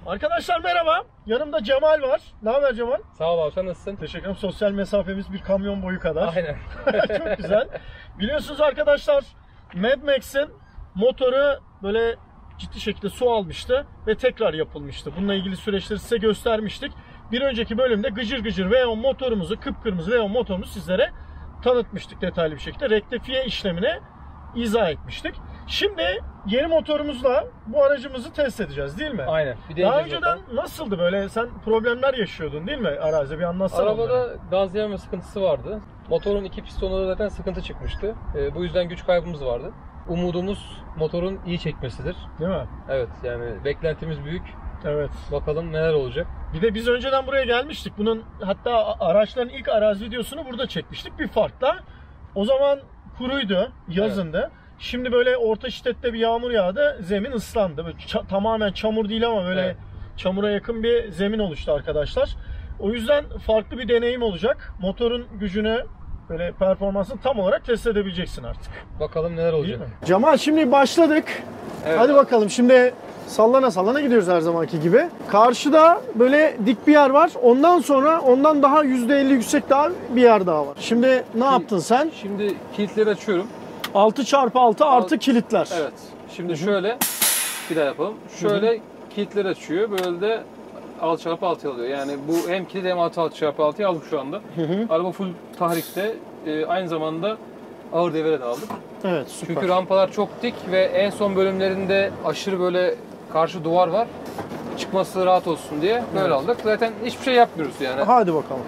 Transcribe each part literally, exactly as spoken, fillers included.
Arkadaşlar merhaba. Yanımda Cemal var. Ne haber Cemal? Sağ ol abi, sen nasılsın? Teşekkür ederim. Sosyal mesafemiz bir kamyon boyu kadar. Aynen. Çok güzel. Biliyorsunuz arkadaşlar, Mad Max'in motoru böyle ciddi şekilde su almıştı ve tekrar yapılmıştı. Bununla ilgili süreçleri size göstermiştik. Bir önceki bölümde gıcır gıcır V on motorumuzu, kıpkırmızı V on motorumuzu sizlere tanıtmıştık detaylı bir şekilde. Rektifiye işlemini izah etmiştik. Şimdi yeni motorumuzla bu aracımızı test edeceğiz değil mi? Aynen. Bir Daha önceden nasıldı böyle? Sen problemler yaşıyordun değil mi arazide? Bir anlatsana. Arabada onları. gaz yememe sıkıntısı vardı. Motorun iki pistonunda zaten sıkıntı çıkmıştı. E, bu yüzden güç kaybımız vardı. Umudumuz motorun iyi çekmesidir. Değil mi? Evet, yani beklentimiz büyük. Evet. Bakalım neler olacak. Bir de biz önceden buraya gelmiştik. Bunun hatta araçların ilk arazi videosunu burada çekmiştik bir farkla. O zaman kuruydu, yazındı. Evet. Şimdi böyle orta şiddette bir yağmur yağdı, zemin ıslandı. Böyle ça- tamamen çamur değil ama böyle evet. çamura yakın bir zemin oluştu arkadaşlar. O yüzden farklı bir deneyim olacak. Motorun gücünü, böyle performansını tam olarak test edebileceksin artık. Bakalım neler olacak. Cemal, şimdi başladık. Evet. Hadi bakalım, şimdi sallana sallana gidiyoruz her zamanki gibi. Karşıda böyle dik bir yer var. Ondan sonra ondan daha yüzde elli yüksek daha bir yer daha var. Şimdi ne Ki, yaptın sen? Şimdi kilitleri açıyorum. altı çarpı altı artı kilitler. Evet. Şimdi Hı-hı. şöyle bir daha yapalım. Şöyle Hı-hı. kilitleri açıyor. Böyle de altı çarpı altı alıyor. Yani bu hem kilit hem altı çarpı altıyı aldık şu anda. Hı-hı. Araba full tahrikte. Ee, aynı zamanda ağır devre de aldık. Evet, süper. Çünkü rampalar çok dik ve en son bölümlerinde aşırı böyle karşı duvar var. Çıkması rahat olsun diye böyle evet. aldık. Zaten hiçbir şey yapmıyoruz yani. Hadi bakalım.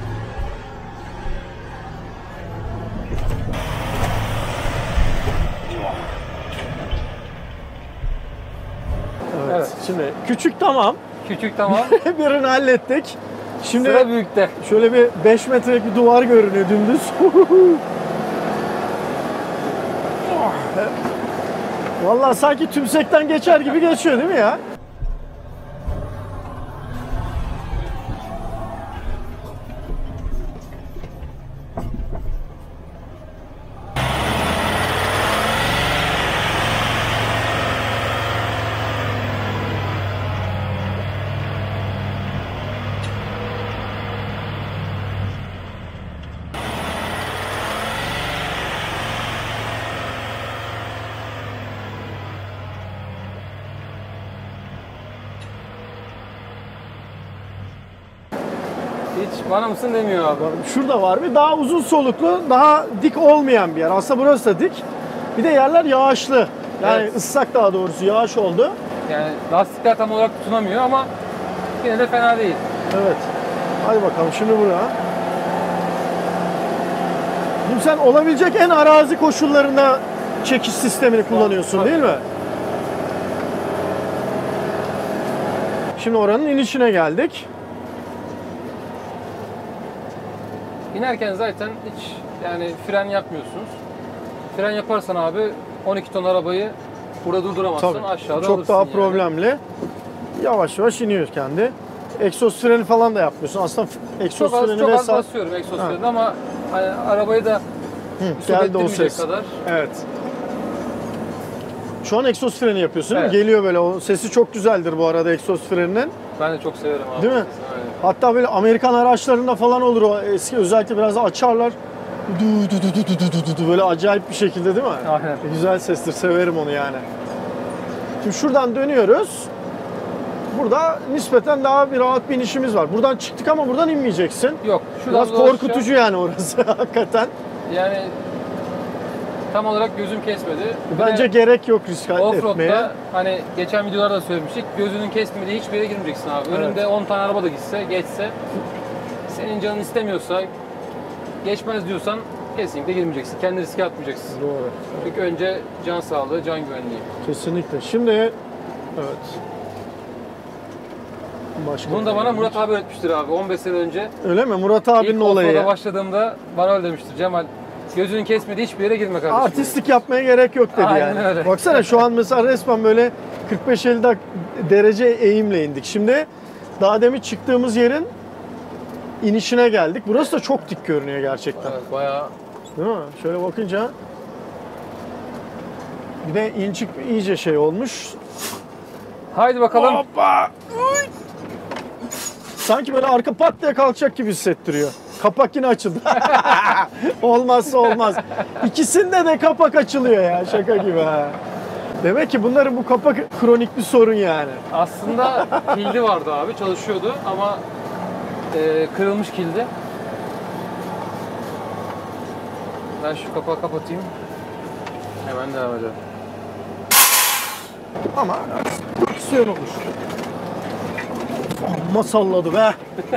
Evet. evet. Şimdi küçük tamam. Küçük tamam. Birini hallettik. Şimdi sıra büyükte. Şöyle bir beş metrelik bir duvar görünüyor dümdüz. Vallahi sanki tümsekten geçer gibi geçiyor değil mi ya? Hiç bana mısın demiyor abi. Şurada var bir daha uzun soluklu, daha dik olmayan bir yer. Aslında burası da dik. Bir de yerler yağışlı. Yani evet. ıslak, daha doğrusu yağış oldu. Yani lastikler tam olarak tutunamıyor ama yine de fena değil. Evet. Hadi bakalım şimdi buraya. Şimdi sen olabilecek en arazi koşullarında çekiş sistemini kullanıyorsun tabii. değil mi? Şimdi oranın inişine geldik. İnerken zaten hiç yani fren yapmıyorsunuz. Fren yaparsan abi on iki ton arabayı burada durduramazsın. Tabii. Aşağıda çok daha yani. problemli. Yavaş yavaş iniyor kendi. Egzoz freni falan da yapmıyorsun. Aslında egzoz çok az, freni çok vesaire. az basıyorum egzoz freni ama hani arabayı da geldi o ses kadar. Evet. Şu an egzoz freni yapıyorsun evet. değil mi? Geliyor böyle. O sesi çok güzeldir bu arada egzoz freninin. Ben de çok severim abi. Değil mi? Aynen. Hatta böyle Amerikan araçlarında falan olur o eski, özellikle biraz da açarlar. Du, du, du, du, du, du, du, böyle acayip bir şekilde değil mi? Aynen. Güzel sestir. Severim onu yani. Şimdi şuradan dönüyoruz. Burada nispeten daha bir rahat bir inişimiz var. Buradan çıktık ama buradan inmeyeceksin. Yok. Biraz korkutucu yani orası hakikaten. Yani tam olarak gözüm kesmedi. Bence gerek yok risk etmeye. Offroad'da hani geçen videolarda da söylemiştik. Gözünün kesmediği hiçbir yere girmeyeceksin abi. Evet. Önünde on tane araba da gitse, geçse, senin canın istemiyorsa, geçmez diyorsan kesinlikle girmeyeceksin. Kendi riske atmayacaksın. Doğru. Çünkü önce can sağlığı, can güvenliği. Kesinlikle. Şimdi evet. Başka Bunu da bana Murat abi öğretmiştir abi on beş sene önce. Öyle mi? Murat abinin İlk olayı. İlk başladığımda bana öyle demiştir. Cemal, gözünün kesmediği hiçbir yere girme kardeşim. Artistlik yapmaya gerek yok dedi Aynen yani. Öyle. Baksana şu an mesela resmen böyle kırk beş elli derece eğimle indik. Şimdi daha demin çıktığımız yerin inişine geldik. Burası da çok dik görünüyor gerçekten. Evet, bayağı. Değil mi? Şöyle bakınca bir de incik iyice şey olmuş. Haydi bakalım. Hoppa! Sanki böyle arka pat diye kalkacak gibi hissettiriyor. Kapak yine açıldı. Olmazsa olmaz. İkisinde de kapak açılıyor ya. Şaka gibi ha. Demek ki bunların bu kapak kronik bir sorun yani. Aslında kilidi vardı abi, çalışıyordu ama e, kırılmış kilidi. Ben şu kapağı kapatayım. Hemen devam edelim. Ama aksiyon olur. Amma salladı be.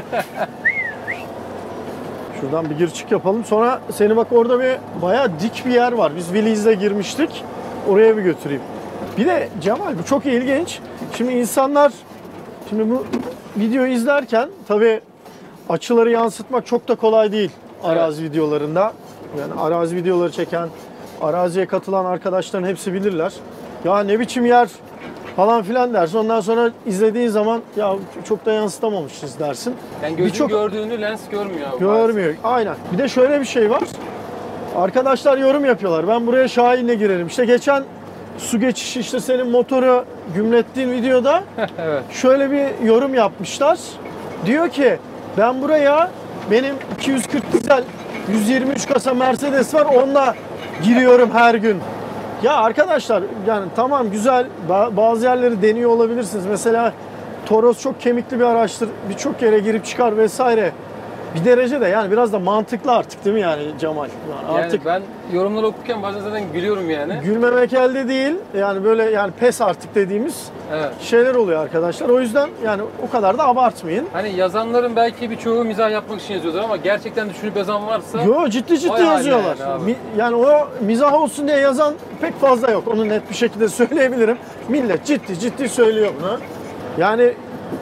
Şuradan bir gir çık yapalım. Sonra seni bak orada bir bayağı dik bir yer var. Biz Willys'le girmiştik. Oraya bir götüreyim. Bir de Cemal bu çok ilginç. Şimdi insanlar şimdi bu videoyu izlerken tabii açıları yansıtmak çok da kolay değil arazi evet. videolarında. Yani arazi videoları çeken, araziye katılan arkadaşların hepsi bilirler. Ya ne biçim yer falan filan dersin. Ondan sonra izlediğin zaman ya çok da yansıtamamışız dersin. Yani gözün Birçok... gördüğünü lens görmüyor abi. Görmüyor. Maalesef. Aynen. Bir de şöyle bir şey var. Arkadaşlar yorum yapıyorlar. Ben buraya Şahin'le girerim. İşte geçen su geçişi işte senin motoru gümlettiğin videoda evet. şöyle bir yorum yapmışlar. Diyor ki ben buraya benim iki yüz kırk dizel yüz yirmi üç kasa Mercedes var onunla giriyorum her gün. Ya arkadaşlar yani tamam güzel bazı yerleri deniyor olabilirsiniz. Mesela Toros çok kemikli bir araçtır. Birçok yere girip çıkar vesaire. Bir derece de yani biraz da mantıklı artık değil mi yani Cemal? Yani, yani artık ben yorumları okurken bazen zaten gülüyorum yani. Gülmemek elde değil. Yani böyle yani pes artık dediğimiz evet. şeyler oluyor arkadaşlar. O yüzden yani o kadar da abartmayın. Hani yazanların belki birçoğu mizah yapmak için yazıyordur ama gerçekten düşünüp yazan varsa Yo ciddi ciddi yazıyorlar. Yani, yani o mizah olsun diye yazan pek fazla yok. Onu net bir şekilde söyleyebilirim. Millet ciddi ciddi söylüyor bunu. Yani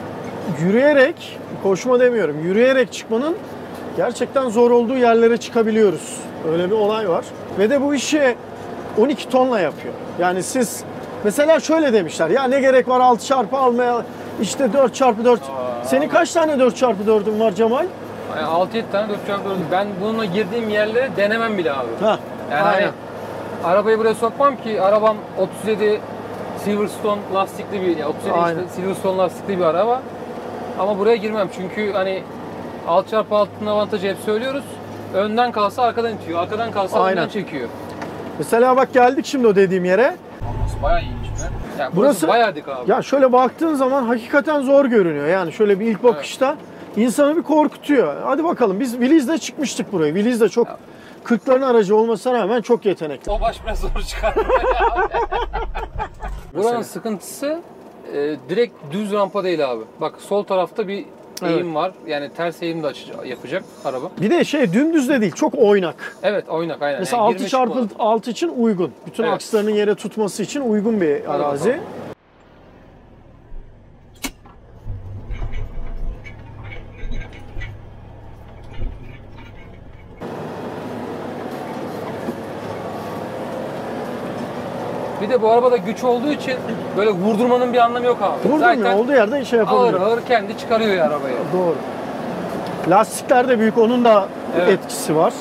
yürüyerek, koşma demiyorum, yürüyerek çıkmanın gerçekten zor olduğu yerlere çıkabiliyoruz. Öyle bir olay var. Ve de bu işi on iki tonla yapıyor. Yani siz mesela şöyle demişler, ya ne gerek var altı çarpı almaya, işte dört çarpı dört. Aa, Senin kaç tane dört çarpı dördün var Cemal? Yani altı yedi tane dört çarpı dördüm. Ben bununla girdiğim yerlere denemem bile abi. Heh, yani aynen. Hani arabayı buraya sokmam ki arabam otuz yedi Silverstone lastikli bir, yani otuz yedi işte Silverstone lastikli bir araba. Ama buraya girmem çünkü hani altı çarpı altının avantajı hep söylüyoruz. Önden kalsa arkadan itiyor, arkadan kalsa aynen. önden çekiyor. Mesela bak geldik şimdi o dediğim yere. Burası bayağı iyiymiş be. Yani burası, burası bayağı dik abi. Ya şöyle baktığın zaman hakikaten zor görünüyor. Yani şöyle bir ilk bakışta evet. insanı bir korkutuyor. Hadi bakalım biz Willys'le çıkmıştık buraya. Willys de çok kırkların aracı olmasına rağmen çok yetenekli. O baş biraz zor çıkar. Buranın sıkıntısı e, direkt düz rampa değil abi. Bak sol tarafta bir eğim evet. var. Yani ters eğim de açacak, yapacak araba. Bir de şey dümdüz de değil. Çok oynak. Evet oynak aynen. Mesela yani altı çarpı altı için uygun. Bütün evet. akslarının yere tutması için uygun bir arazi. Evet, bir de bu arabada güç olduğu için böyle vurdurmanın bir anlamı yok abi. Vurdurmuyor. Zaten olduğu yerde şey yapabiliyor. Ağır ağır kendi çıkarıyor ya arabayı. Doğru. Lastikler de büyük. Onun da evet. etkisi var.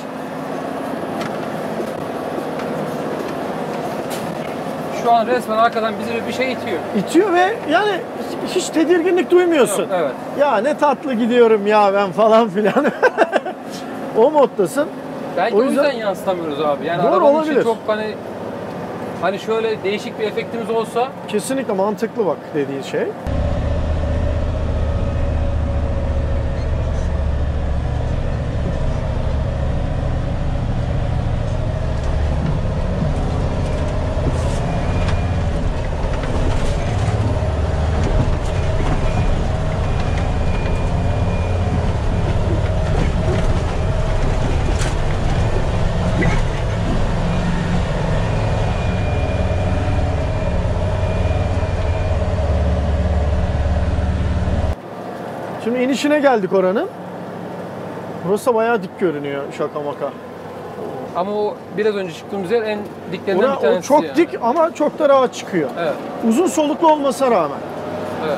Şu an resmen arkadan bizi bir şey itiyor. İtiyor ve yani hiç tedirginlik duymuyorsun. Yok, evet. Ya ne tatlı gidiyorum ya ben falan filan. O moddasın. Belki o yüzden, o yüzden yansıtamıyoruz abi. Yani doğru, arabanın olabilir. için çok hani Hani şöyle değişik bir efektimiz olsa... Kesinlikle mantıklı bak dediğin şey. Şimdi inişine geldik oranın. Burası bayağı dik görünüyor şaka maka. Ama o biraz önce çıktığımız yer en diklerinden Ora, bir tanesi. O çok yani. dik ama çok da rahat çıkıyor. Evet. Uzun soluklu olmasına rağmen. Evet.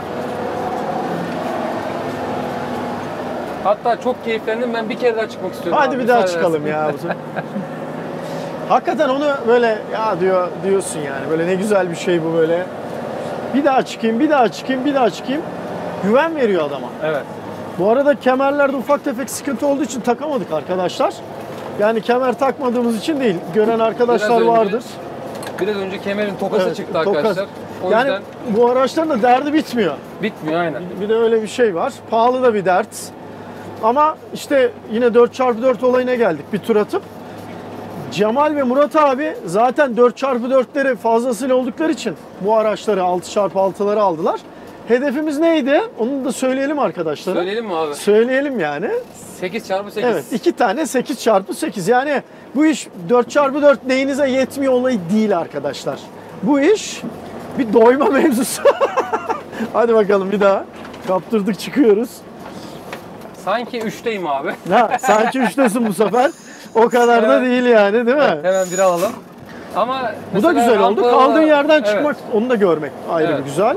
Hatta çok keyiflendim. Ben bir kere daha çıkmak istiyorum. Hadi abi, bir daha çıkalım ya. Hakikaten onu böyle ya diyor diyorsun yani. Böyle ne güzel bir şey bu böyle. Bir daha çıkayım, bir daha çıkayım, bir daha çıkayım. Güven veriyor adama. Evet. Bu arada kemerlerde ufak tefek sıkıntı olduğu için takamadık arkadaşlar. Yani kemer takmadığımız için değil. Gören arkadaşlar Biraz önce- vardır. Biraz önce kemerin tokası Evet, çıktı tokas. arkadaşlar. O Yani yüzden bu araçların da derdi bitmiyor. bitmiyor aynen. Bir de öyle bir şey var. Pahalı da bir dert. Ama işte yine dört çarpı dört olayına geldik bir tur atıp. Cemal ve Murat abi zaten dört çarpı dörtleri fazlasıyla oldukları için bu araçları altı çarpı altıları aldılar. Hedefimiz neydi? Onu da söyleyelim arkadaşlara. Söyleyelim mi abi? Söyleyelim yani. sekiz çarpı sekiz. Evet, iki tane sekiz çarpı sekiz. Yani bu iş dört çarpı dört neyinize yetmiyor olayı değil arkadaşlar. Bu iş bir doyma mevzusu. Hadi bakalım bir daha. Kaptırdık çıkıyoruz. Sanki üçteyim abi. Ha, sanki üçtesin bu sefer. O kadar da Evet. değil yani değil mi? Hemen bir alalım. Ama Bu da mesela güzel oldu. rampalara- Kaldığın yerden Evet. çıkmak, onu da görmek ayrı Evet. bir güzel.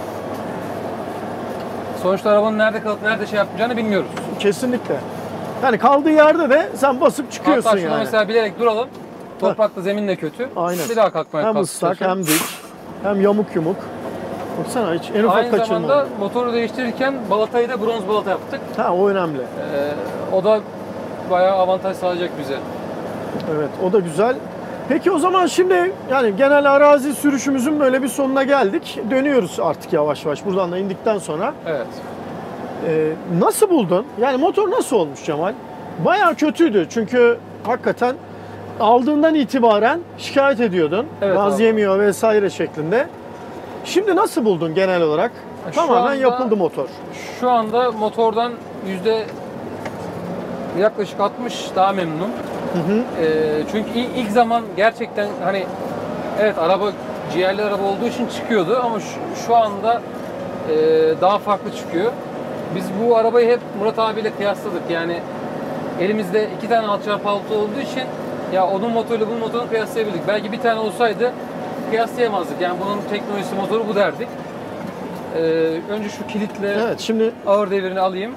Sonuçta arabanın nerede kalıp nerede şey yapacağını bilmiyoruz. Kesinlikle. Yani kaldığı yerde de sen basıp çıkıyorsun Hatta şuna yani. mesela bilerek duralım. Toprakta zemin de kötü. Aynen. Bir daha kalkmaya Hem kalkıyorsun. ıslak hem dik hem yamuk yumuk. Baksana hiç en ufak Aynı kaçırma. zamanda motoru değiştirirken balatayı da bronz balata yaptık. Ha, o önemli. Ee, o da bayağı avantaj sağlayacak bize. Evet, o da güzel. Peki o zaman şimdi yani genel arazi sürüşümüzün böyle bir sonuna geldik. Dönüyoruz artık yavaş yavaş buradan da indikten sonra. Evet. Ee, nasıl buldun? Yani motor nasıl olmuş Cemal? Bayağı kötüydü çünkü hakikaten aldığından itibaren şikayet ediyordun. Evet Gaz abi. yemiyor vesaire şeklinde. Şimdi nasıl buldun genel olarak? Şu Tamamen anda- yapıldı motor. Şu anda motordan yüzde yaklaşık altmış daha memnunum. Hı hı. Ee, çünkü ilk, ilk zaman gerçekten hani evet araba ciğerli araba olduğu için çıkıyordu ama şu, şu anda e, daha farklı çıkıyor. Biz bu arabayı hep Murat abiyle kıyasladık. Yani elimizde iki tane alt çarpı altı olduğu için ya onun motoruyla bunun motorunu kıyaslayabildik. Belki bir tane olsaydı kıyaslayamazdık. Yani bunun teknolojisi motoru bu derdik. Ee, önce şu kilitle Evet, şimdi ağır devirini alayım.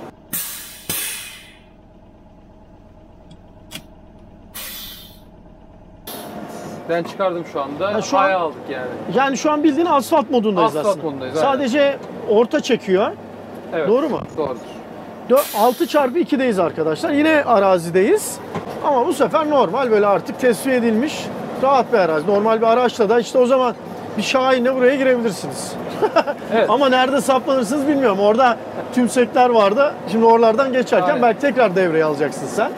Ben çıkardım şu anda. Ha, şu an- Haya aldık yani. yani şu an bildiğin asfalt modundayız Asfalt aslında. modundayız, aynen. Sadece orta çekiyor. Evet. Doğru mu? Doğrudur. altı çarpı ikideyiz arkadaşlar. Yine arazideyiz. Ama bu sefer normal böyle artık tesviye edilmiş rahat bir arazi. Normal bir araçla da işte o zaman bir Şahin'le buraya girebilirsiniz. Evet. Ama nerede saplanırsınız bilmiyorum. Orada tümsekler vardı. Şimdi oralardan geçerken Aynen. belki tekrar devreye alacaksın sen.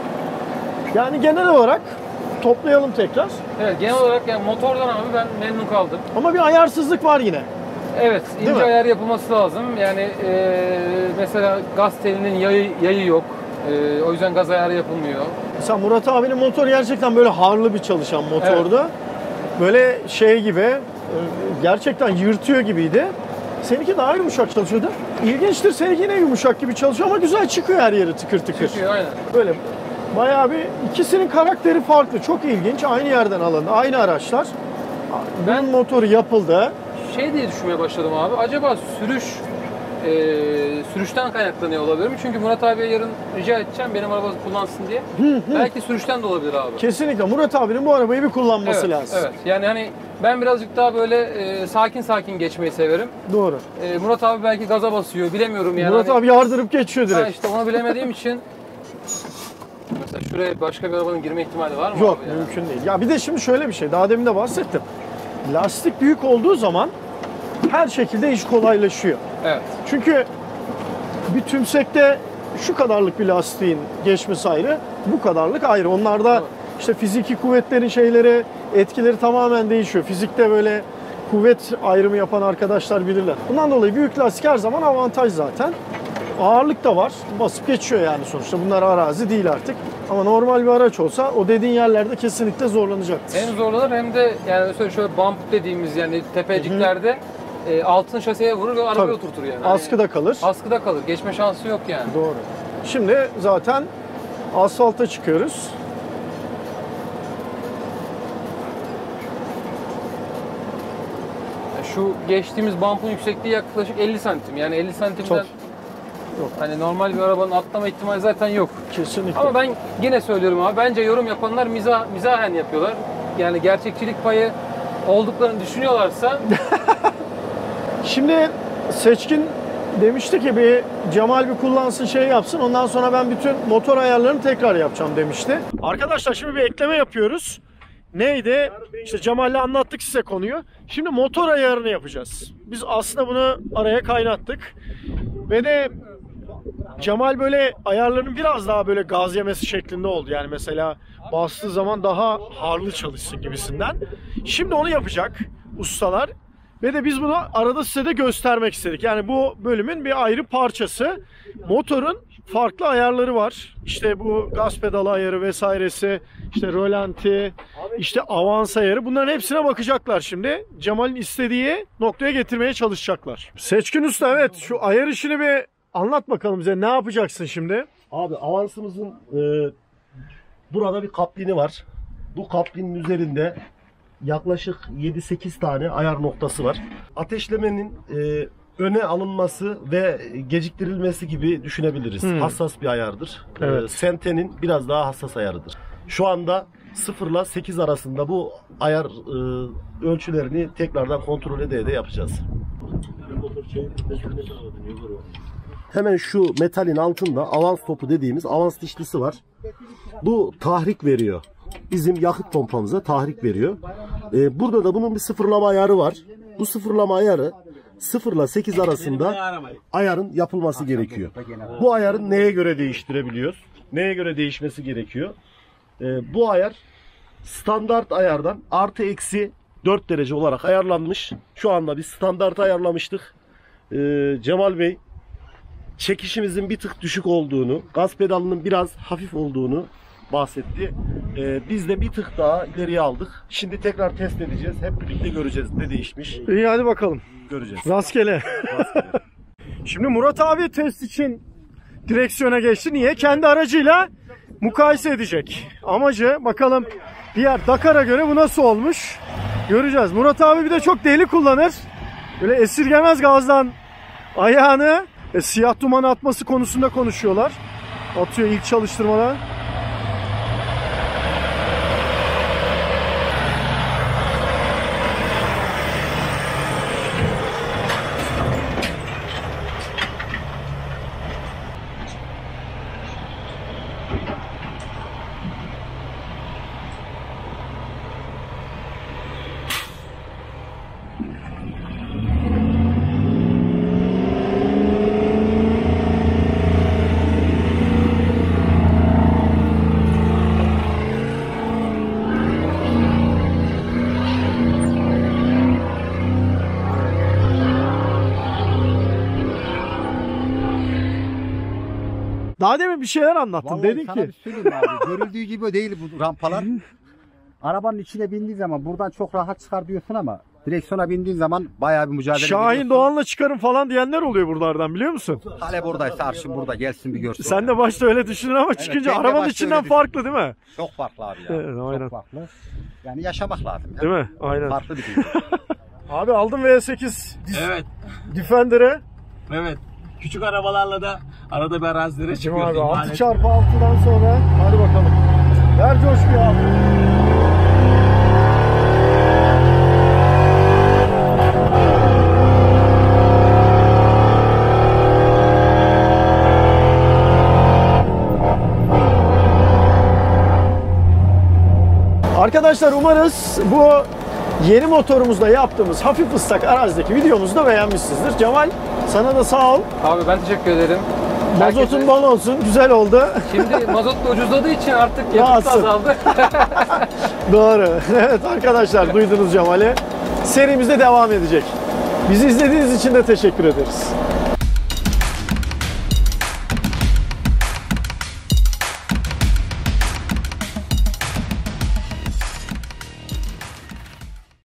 Yani genel olarak toplayalım tekrar. Evet, genel olarak yani motordan abi ben memnun kaldım. Ama bir ayarsızlık var yine. Evet, Değil ince mi? ayar yapılması lazım. Yani e, mesela gaz telinin yayı, yayı yok. E, o yüzden gaz ayarı yapılmıyor. Mesela Murat abinin motoru gerçekten böyle harlı bir çalışan motordu. Böyle şey gibi e, gerçekten yırtıyor gibiydi. Seninki daha yumuşak çalışıyordu. İlginçtir, seninki yine yumuşak gibi çalışıyor ama güzel çıkıyor her yeri tıkır tıkır. Çıkıyor aynen. Böyle bayağı bir ikisinin karakteri farklı. Çok ilginç. Aynı yerden alındı. Aynı araçlar. Bunun Ben- motoru yapıldı. Şey diye düşünmeye başladım abi. Acaba sürüş e, sürüşten kaynaklanıyor olabilir mi? Çünkü Murat abiye yarın rica edeceğim benim arabamı kullansın diye. Belki sürüşten de olabilir abi. Kesinlikle Murat abinin bu arabayı bir kullanması Evet, lazım. evet. Yani hani ben birazcık daha böyle e, sakin sakin geçmeyi severim. Doğru. E, Murat abi belki gaza basıyor, bilemiyorum yani. Murat Hani- abi yardırıp geçiyor direkt. Ha işte onu bilemediğim için mesela şuraya başka bir arabanın girme ihtimali var mı Yok, abi? ya? mümkün değil. Ya bir de şimdi şöyle bir şey. Daha demin de bahsettim. Lastik büyük olduğu zaman her şekilde iş kolaylaşıyor. Evet. Çünkü bir tümsekte şu kadarlık bir lastiğin geçmesi ayrı, bu kadarlık ayrı. Onlarda Evet. işte fiziki kuvvetlerin şeyleri, etkileri tamamen değişiyor. Fizikte böyle kuvvet ayrımı yapan arkadaşlar bilirler. Bundan dolayı büyük lastik her zaman avantaj zaten. Ağırlık da var. Basıp geçiyor yani sonuçta. Bunlar arazi değil artık. Ama normal bir araç olsa o dediğin yerlerde kesinlikle zorlanacaktır. Hem zorlanır hem de yani mesela şöyle bump dediğimiz yani tepeciklerde e, altın şaseye vurur ve arabayı Tabii. oturtur yani. Askıda kalır. Hani askıda kalır. Geçme şansı yok yani. Doğru. Şimdi zaten asfalta çıkıyoruz. Şu geçtiğimiz bump'un yüksekliği yaklaşık elli santim. Yani elli santimden Çok. Yok. hani normal bir arabanın atlama ihtimali zaten yok. Kesinlikle. Ama ben yine söylüyorum abi bence yorum yapanlar mizah, mizahen yapıyorlar. Yani gerçekçilik payı olduklarını düşünüyorlarsa Şimdi Seçkin demişti ki bir Cemal bir kullansın, şey yapsın, ondan sonra ben bütün motor ayarlarını tekrar yapacağım demişti. Arkadaşlar şimdi bir ekleme yapıyoruz. Neydi? İşte Cemal'le anlattık size konuyu. Şimdi motor ayarını yapacağız. Biz aslında bunu araya kaynattık. Ve de Cemal böyle ayarlarının biraz daha böyle gaz yemesi şeklinde oldu. Yani mesela bastığı zaman daha harlı çalışsın gibisinden. Şimdi onu yapacak ustalar. Ve de biz bunu arada size de göstermek istedik. Yani bu bölümün bir ayrı parçası. Motorun farklı ayarları var. İşte bu gaz pedalı ayarı vesairesi, işte rölanti, işte avans ayarı. Bunların hepsine bakacaklar şimdi. Cemal'in istediği noktaya getirmeye çalışacaklar. Seçkin Usta, evet, şu ayar işini bir anlat bakalım bize. Ne yapacaksın şimdi? Abi avansımızın e, burada bir kaplini var. Bu kaplinin üzerinde yaklaşık yedi sekiz tane ayar noktası var. Ateşlemenin e, öne alınması ve geciktirilmesi gibi düşünebiliriz. Hmm. Hassas bir ayardır. Evet. E, Sente'nin biraz daha hassas ayarıdır. Şu anda sıfır ile sekiz arasında bu ayar e, ölçülerini tekrardan kontrol ede ede yapacağız. Hemen şu metalin altında avans topu dediğimiz avans dişlisi var. Bu tahrik veriyor. Bizim yakıt pompamıza tahrik veriyor. Ee, burada da bunun bir sıfırlama ayarı var. Bu sıfırlama ayarı sıfır ile sekiz arasında ayarın yapılması gerekiyor. Bu ayarın neye göre değiştirebiliyoruz? Neye göre değişmesi gerekiyor? Ee, bu ayar standart ayardan artı eksi dört derece olarak ayarlanmış. Şu anda biz standart ayarlamıştık. Ee, Cemal Bey çekişimizin bir tık düşük olduğunu, gaz pedalının biraz hafif olduğunu bahsetti. Ee, biz de bir tık daha ileriye aldık. Şimdi tekrar test edeceğiz. Hep birlikte göreceğiz ne değişmiş. İyi, hadi bakalım. Göreceğiz. Rastgele. Rastgele. Şimdi Murat abi test için direksiyona geçti. Niye? Kendi aracıyla mukayese edecek. Amacı bakalım diğer Dakar'a göre bu nasıl olmuş göreceğiz. Murat abi bir de çok deli kullanır. Böyle esirgemez gazdan ayağını. E, siyah duman atması konusunda konuşuyorlar. Atıyor ilk çalıştırmada. Daha demin bir şeyler anlattın. Vallahi Dedin sana ki. bir söyleyeyim abi. Görüldüğü gibi değil bu rampalar. Arabanın içine bindiğin zaman buradan çok rahat çıkar diyorsun ama direksiyona bindiğin zaman bayağı bir mücadele Şahin ediyorsun. Doğan'la çıkarım falan diyenler oluyor buralardan, biliyor musun? Talep oradaysa Arşın burada gelsin bir görsün. Sen de başta öyle düşünün ama Evet, çıkınca ben de arabanın başta içinden öyle farklı değil mi? Çok farklı abi ya. Evet, aynen. Çok farklı. Yani yaşamak lazım. Ya. Değil mi? Aynen. Farklı bir dünya. Abi aldım V sekiz Evet, Defender'ı. evet. Küçük arabalarla da arada bir arazilere Değil mi çıkıyoruz. abi? altı İmanet- çarpı altıdan sonra hadi bakalım. Ver coşkuyu abi. Arkadaşlar umarız bu yeni motorumuzda yaptığımız hafif ıslak arazideki videomuzu da beğenmişsinizdir. Cemal, sana da sağ ol. Abi ben teşekkür ederim. Mazotun Herkese- bol olsun. Güzel oldu. Şimdi mazot da ucuzladığı için artık yakıt da Rahatsın. azaldı. Doğru. Evet arkadaşlar, duydunuz Cemal'i. Serimizde devam edecek. Bizi izlediğiniz için de teşekkür ederiz.